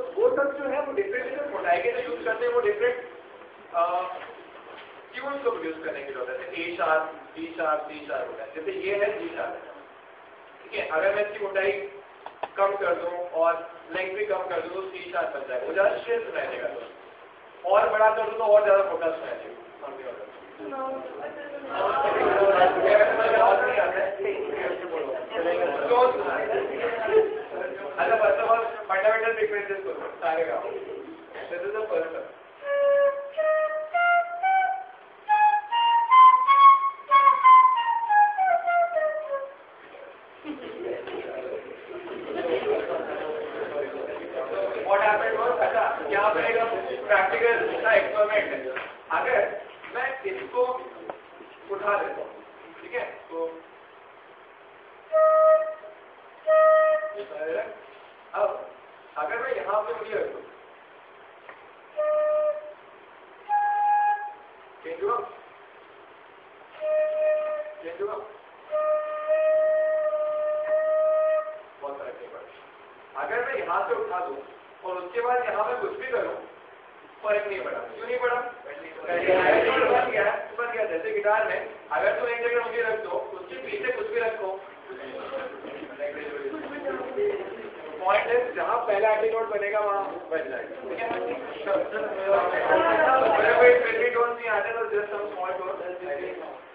वो सब जो है वो डिफरेंट मोटाई के यूज करते हैं, वो डिफरेंट ट्यून्स को प्रोड्यूस करने की जरूरत है। A sharp, B sharp, C sharp होता है। जैसे ये है जी शार्प, ठीक है। अगर मैं इसकी मोटाई कम कर दूं और लेंथ भी कम कर दूं तो सी शार्प बन जाएगा, वो ज्यादा स्ट्रेस सुनाई देगा। तो और बड़ा कर दूं तो और ज्यादा मोटा सुनाई देगा। अच्छा, first of all fundamental frequencies को सारे का this is the first. What happened was, अच्छा यहाँ पर एक प्रैक्टिकल सा एक्सपेरिमेंट है। अगर मैं इसको उठा देता हूँ, ठीक है, तो अब अगर मैं यहाँ पे उंगली रखूँ, बहुत फर्क नहीं पड़ा। अगर मैं यहाँ से उठा दूँ और उसके बाद यहाँ पे कुछ भी करूँ, फर्क नहीं पड़ा। क्यों नहीं पड़ा? बन गया। जैसे गिटार में अगर तुम एक जगह मुझे रख दो, उसके पीछे कुछ भी रखो, पॉइंट है जहाँ पहला एंटी नोट बनेगा वहाँ बन जाएगा, ठीक है। कोई टोन नहीं आते तो जस्ट सम स्मॉल टोन